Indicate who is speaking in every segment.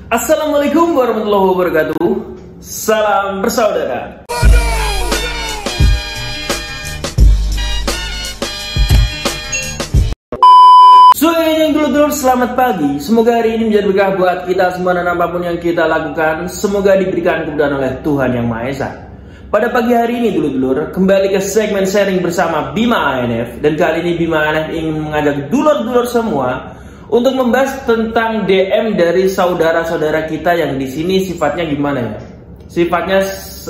Speaker 1: Assalamualaikum warahmatullahi wabarakatuh. Salam bersaudara. Yang dulur-dulur, selamat pagi. Semoga hari ini menjadi berkah buat kita semua dan apapun yang kita lakukan, semoga diberikan kemudahan oleh Tuhan Yang Maha Esa. Pada pagi hari ini dulur-dulur, kembali ke segmen sharing bersama Bima ANF. Dan kali ini Bima ANF ingin mengajak dulur-dulur semua untuk membahas tentang DM dari saudara-saudara kita yang di sini sifatnya gimana ya? Sifatnya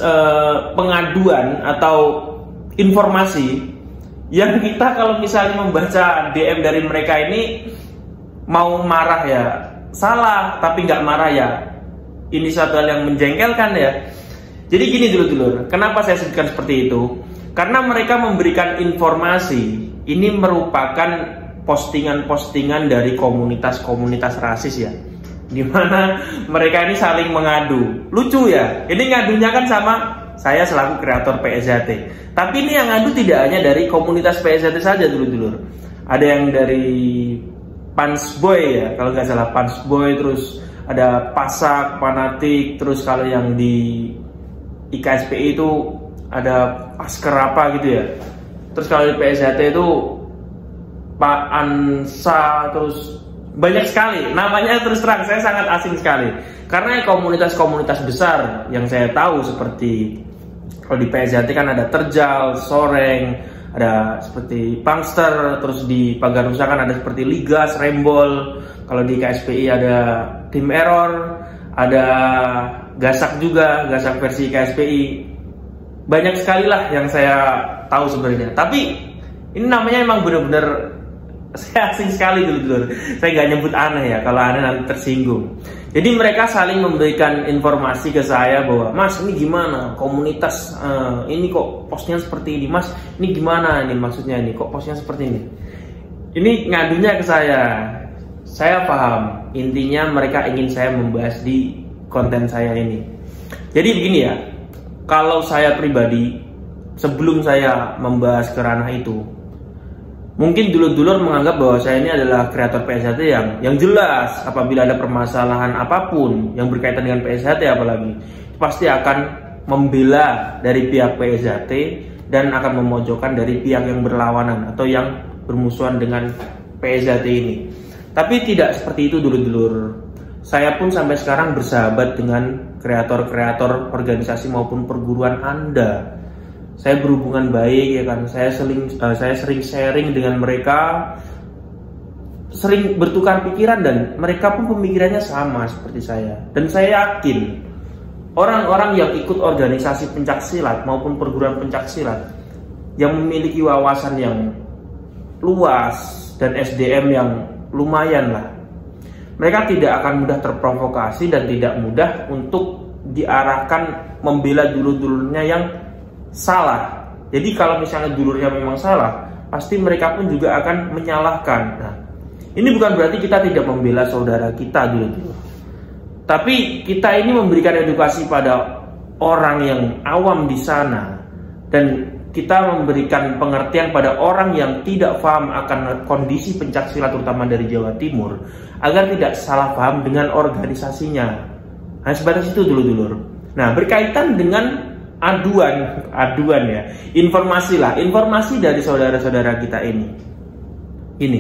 Speaker 1: pengaduan atau informasi yang kita kalau misalnya membaca DM dari mereka ini mau marah ya salah, tapi nggak marah ya ini suatu hal yang menjengkelkan ya. Jadi gini dulur-dulur, kenapa saya sebutkan seperti itu? Karena mereka memberikan informasi ini merupakan postingan-postingan dari komunitas-komunitas rasis ya, dimana mereka ini saling mengadu. Lucu ya, ini ngadunya kan sama saya selaku kreator PSHT, tapi ini yang ngadu tidak hanya dari komunitas PSHT saja dulur-dulur. Ada yang dari Pansboy ya, kalau nggak salah Pansboy, terus ada Pasak, Fanatik, terus kalau yang di IKSPI itu ada Pasker apa gitu ya. Terus kalau di PSHT itu Pak Ansa, terus banyak sekali namanya. Terus terang saya sangat asing sekali karena komunitas-komunitas besar yang saya tahu seperti kalau di PSHT kan ada Terjal, Soreng, ada seperti Pangster, terus di Pagarusa kan ada seperti Ligas, Rembol. Kalau di KSPI ada Tim Error, ada Gasak juga, Gasak versi KSPI. Banyak sekali lah yang saya tahu sebenarnya. Tapi ini namanya emang benar-benar saya asing sekali dulu. Saya nggak nyebut aneh ya, kalau aneh nanti tersinggung. Jadi mereka saling memberikan informasi ke saya bahwa Mas ini gimana komunitas ini kok posnya seperti ini, Mas ini gimana ini maksudnya ini kok posnya seperti ini. Ini ngadunya ke saya. Saya paham intinya mereka ingin saya membahas di konten saya ini. Jadi begini ya, kalau saya pribadi sebelum saya membahas ke ranah itu, mungkin dulur-dulur menganggap bahwa saya ini adalah kreator PSHT yang jelas apabila ada permasalahan apapun yang berkaitan dengan PSHT apalagi pasti akan membela dari pihak PSHT dan akan memojokkan dari pihak yang berlawanan atau yang bermusuhan dengan PSHT ini. Tapi tidak seperti itu dulur-dulur. Saya pun sampai sekarang bersahabat dengan kreator-kreator organisasi maupun perguruan Anda. Saya berhubungan baik ya kan, saya sering sharing dengan mereka, sering bertukar pikiran dan mereka pun pemikirannya sama seperti saya. Dan saya yakin orang-orang yang ikut organisasi pencaksilat maupun perguruan pencaksilat yang memiliki wawasan yang luas dan SDM yang lumayan lah, mereka tidak akan mudah terprovokasi dan tidak mudah untuk diarahkan membela dulur-dulurnya yang salah. Jadi kalau misalnya dulurnya memang salah, pasti mereka pun juga akan menyalahkan. Nah, ini bukan berarti kita tidak membela saudara kita dulu, tapi kita ini memberikan edukasi pada orang yang awam di sana, dan kita memberikan pengertian pada orang yang tidak paham akan kondisi pencaksilat terutama dari Jawa Timur agar tidak salah paham dengan organisasinya. Nah, sebatas itu dulur-dulur. Nah, berkaitan dengan aduan ya, informasi dari saudara-saudara kita ini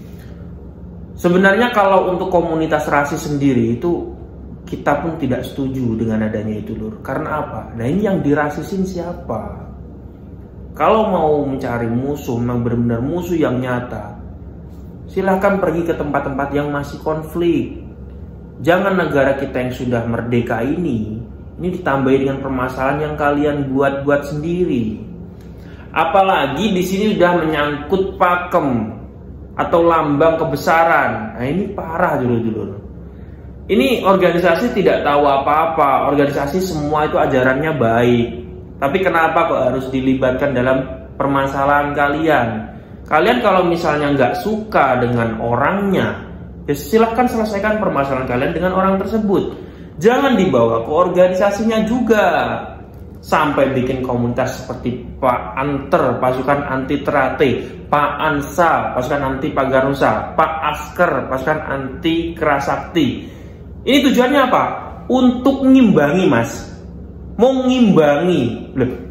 Speaker 1: sebenarnya kalau untuk komunitas rasis sendiri itu kita pun tidak setuju dengan adanya itu lur. Karena apa? Nah, ini yang dirasisin siapa? Kalau mau mencari musuh, memang benar-benar musuh yang nyata, silahkan pergi ke tempat-tempat yang masih konflik. Jangan negara kita yang sudah merdeka ini ditambahi dengan permasalahan yang kalian buat-buat sendiri. Apalagi di sini sudah menyangkut pakem atau lambang kebesaran. Nah, ini parah dulur-dulur. Ini organisasi tidak tahu apa-apa. Organisasi semua itu ajarannya baik. Tapi kenapa kok harus dilibatkan dalam permasalahan kalian? Kalian kalau misalnya nggak suka dengan orangnya, ya silahkan selesaikan permasalahan kalian dengan orang tersebut. Jangan dibawa ke organisasinya juga. Sampai bikin komunitas seperti Pak Anter, pasukan anti terate, Pak Ansa, pasukan anti Pagarusa, Pak Asker, pasukan anti Kerasakti. Ini tujuannya apa? Untuk ngimbangi, Mas. Mau ngimbangi.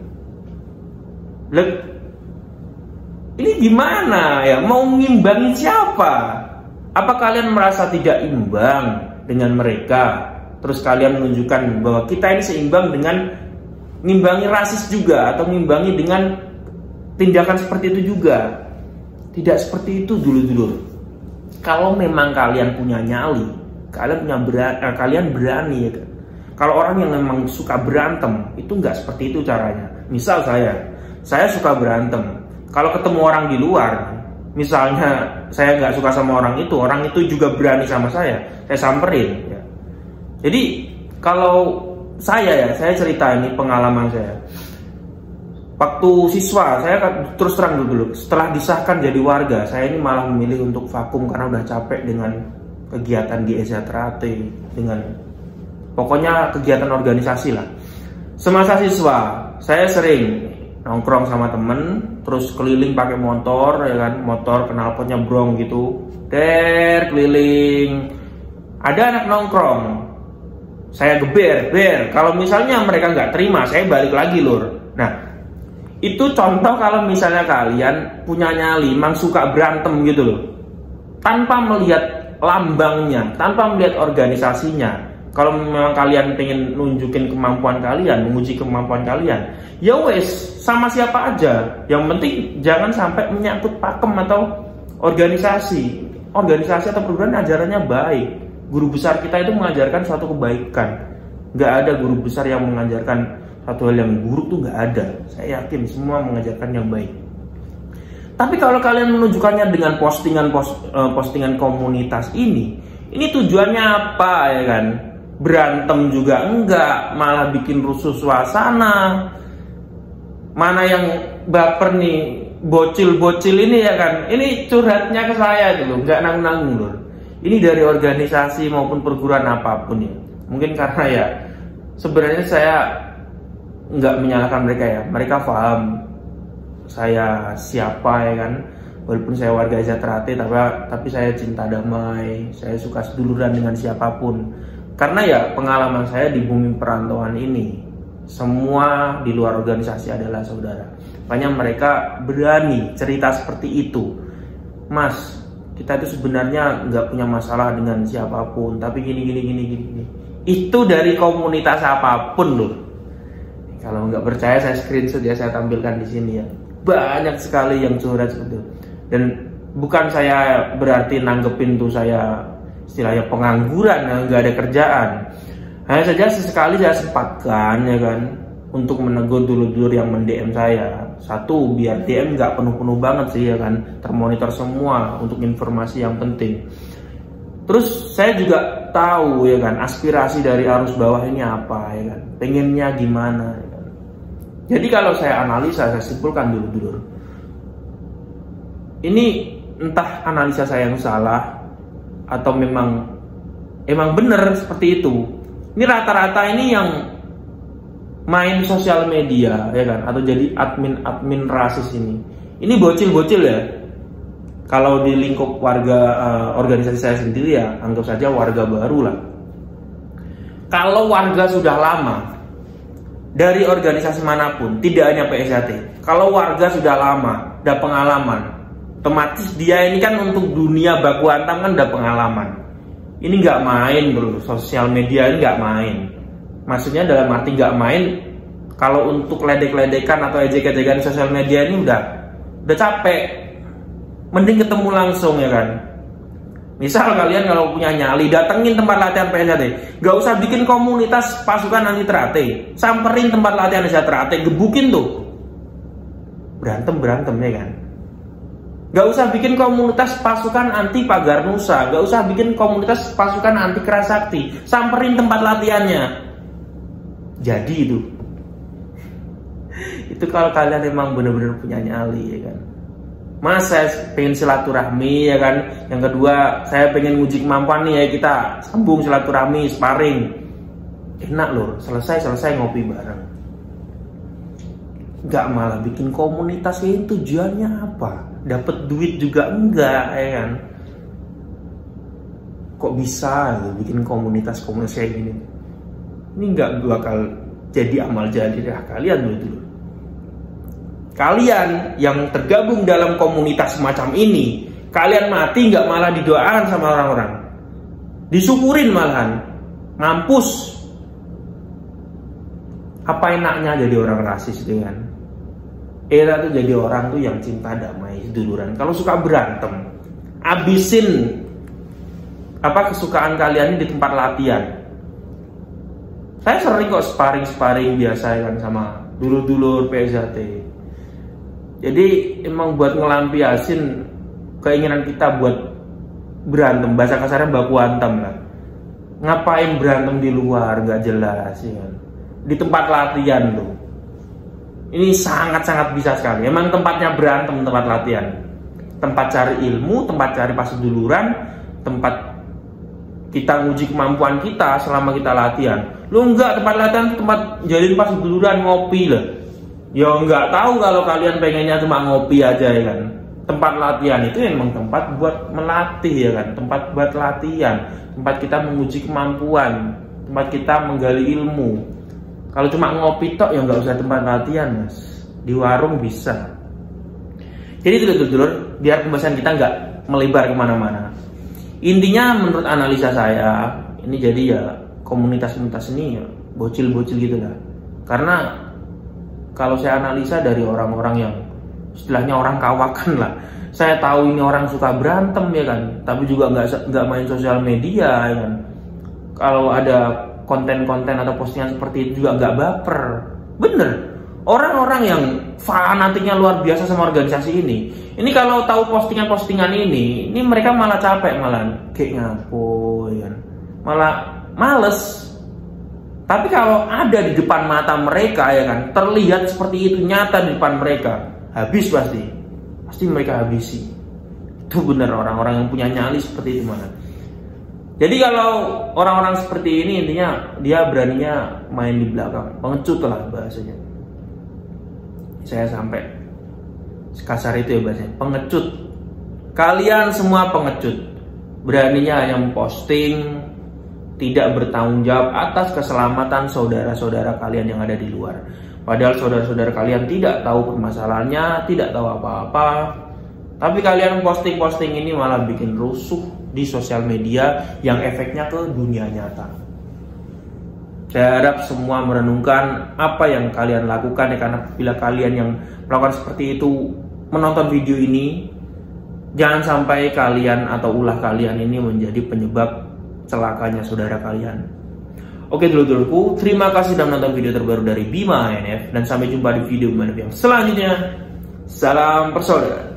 Speaker 1: Ini gimana ya? Mau ngimbangi siapa? Apa kalian merasa tidak imbang dengan mereka? Terus kalian menunjukkan bahwa kita ini seimbang dengan ngimbangi rasis juga, atau ngimbangi dengan tindakan seperti itu juga. Tidak seperti itu dulu-dulu. Kalau memang kalian punya nyali, kalian berani ya kan? Kalau orang yang memang suka berantem, itu nggak seperti itu caranya. Misal saya suka berantem. Kalau ketemu orang di luar, misalnya saya nggak suka sama orang itu juga berani sama saya samperin. Ya. Jadi kalau saya cerita ini pengalaman saya. Waktu siswa, saya terus terang dulu, setelah disahkan jadi warga, saya ini malah memilih untuk vakum karena udah capek dengan kegiatan di SJTRAT, dengan pokoknya kegiatan organisasi lah. Semasa siswa, saya sering nongkrong sama temen, terus keliling pakai motor, ya kan, motor knalpotnya brong gitu, keliling. Ada anak nongkrong, saya geber. Kalau misalnya mereka nggak terima, saya balik lagi, lur. Nah, itu contoh kalau misalnya kalian punya nyali, emang suka berantem gitu loh, tanpa melihat lambangnya, tanpa melihat organisasinya. Kalau memang kalian pengen nunjukin kemampuan kalian, menguji kemampuan kalian, ya wes, sama siapa aja. Yang penting jangan sampai menyangkut pakem atau organisasi atau perguruan ajarannya baik. Guru besar kita itu mengajarkan suatu kebaikan. Nggak ada guru besar yang mengajarkan satu hal yang buruk tuh nggak ada. Saya yakin semua mengajarkan yang baik. Tapi kalau kalian menunjukkannya dengan postingan komunitas ini tujuannya apa ya kan? Berantem juga enggak, malah bikin rusuh suasana. Mana yang baper nih, bocil-bocil ini ya kan? Ini curhatnya ke saya dulu, nggak nanggung-nanggung loh. Ini dari organisasi maupun perguruan apapun ya. Mungkin karena ya sebenarnya saya nggak menyalahkan mereka ya, mereka paham saya siapa ya kan, walaupun saya warga SJTRAT tapi saya cinta damai, saya suka seduluran dengan siapapun, karena ya pengalaman saya di bumi perantauan ini, semua di luar organisasi adalah saudara. Makanya mereka berani cerita seperti itu, Mas, kita itu sebenarnya nggak punya masalah dengan siapapun, tapi gini. Itu dari komunitas apapun loh. Kalau nggak percaya saya screenshot ya, saya tampilkan di sini ya. Banyak sekali yang curhat seperti itu. Dan bukan saya berarti nanggepin tuh saya istilahnya pengangguran yang nggak ada kerjaan. Hanya saja sesekali saya sempatkan ya kan untuk menegur dulur-dulur yang mendm saya. Satu, biar DM nggak penuh-penuh banget sih ya kan, termonitor semua untuk informasi yang penting. Terus saya juga tahu ya kan aspirasi dari arus bawah ini apa ya kan, pengennya gimana ya kan. Jadi kalau saya analisa, saya simpulkan dulu, ini entah analisa saya yang salah atau memang benar seperti itu. Ini rata-rata ini yang main sosial media ya kan, atau jadi admin rasis ini bocil-bocil ya. Kalau di lingkup warga organisasi saya sendiri ya anggap saja warga baru lah. Kalau warga sudah lama dari organisasi manapun, tidak hanya PSJT, kalau warga sudah lama, ada pengalaman, otomatis dia ini kan untuk dunia baku hantam kan ada pengalaman. Ini nggak main bro, sosial media ini nggak main. Maksudnya dalam arti nggak main, kalau untuk ledek-ledekan atau ejek-ejekan sosial media ini udah capek. Mending ketemu langsung ya kan. Misal kalian kalau punya nyali, datengin tempat latihan PSJT. Gak usah bikin komunitas pasukan anti trate, samperin tempat latihan SJTRAT, gebukin tuh. Berantem ya kan. Gak usah bikin komunitas pasukan anti pagar nusa, gak usah bikin komunitas pasukan anti kerasakti, samperin tempat latihannya. Jadi itu kalau kalian emang bener-bener punya nyali ya kan. Mas, saya pengen silaturahmi ya kan. Yang kedua, saya pengen nguji kemampuan nih ya, kita sambung silaturahmi, sparring. Enak loh, selesai ngopi bareng. Gak malah bikin komunitas ini tujuannya apa? Dapat duit juga enggak ya kan. kok bisa gitu, bikin komunitas kayak gini. Ini nggak bakal jadi amal jariah kalian dulu. Kalian yang tergabung dalam komunitas semacam ini, kalian mati nggak malah didoakan sama orang-orang, disyukurin malahan. Mampus. Apa enaknya jadi orang rasis dengan era tuh jadi orang tuh yang cinta damai, seduluran. Kalau suka berantem, abisin kesukaan kalian ini di tempat latihan. Saya sering kok sparring biasa kan sama dulur-dulur PSAT. Jadi emang buat ngelampiasin keinginan kita buat berantem, bahasa kasarnya baku hantam lah. Ngapain berantem di luar nggak jelas ya kan? Di tempat latihan tuh. Ini sangat-sangat bisa sekali. Emang tempatnya berantem, tempat latihan. Tempat cari ilmu, tempat cari paseduluran, tempat kita nguji kemampuan kita selama kita latihan. Lu enggak, tempat latihan tempat jalin paseduluran, ngopi lah. Ya enggak tahu kalau kalian pengennya cuma ngopi aja ya kan. Tempat latihan itu emang tempat buat melatih ya kan. Tempat buat latihan, tempat kita menguji kemampuan, tempat kita menggali ilmu. Kalau cuma ngopi tok ya nggak usah tempat latihan, Mas. Di warung bisa. Jadi dulur-dulur, biar pembahasan kita nggak melebar kemana-mana. Intinya menurut analisa saya, ini jadi ya komunitas-komunitas ini ya bocil-bocil gitu lah. Karena kalau saya analisa dari orang-orang yang istilahnya orang kawakan lah, saya tahu ini orang suka berantem ya kan, tapi juga nggak main sosial media ya kan. Kalau ada konten-konten atau postingan seperti itu juga nggak baper. Bener, orang-orang yang fanatiknya luar biasa sama organisasi ini kalau tahu postingan-postingan ini mereka malah capek, malah kayak ngapo ya kan, malah males. Tapi kalau ada di depan mata mereka ya kan, terlihat seperti itu nyata di depan mereka, habis pasti mereka habisi. Itu bener, orang-orang yang punya nyali seperti itu mana. Jadi kalau orang-orang seperti ini intinya dia beraninya main di belakang, pengecut lah bahasanya. Saya sampai kasar itu ya bahasanya, pengecut. Kalian semua pengecut, beraninya hanya memposting, tidak bertanggung jawab atas keselamatan saudara-saudara kalian yang ada di luar. Padahal saudara-saudara kalian tidak tahu permasalahannya, tidak tahu apa-apa. Tapi kalian posting-posting ini malah bikin rusuh di sosial media yang efeknya ke dunia nyata. Saya harap semua merenungkan apa yang kalian lakukan ya, karena bila kalian yang melakukan seperti itu menonton video ini, jangan sampai kalian atau ulah kalian ini menjadi penyebab celakanya saudara kalian. Oke dulur-dulurku, terima kasih sudah menonton video terbaru dari Bima NF, dan sampai jumpa di video yang selanjutnya. Salam persaudara.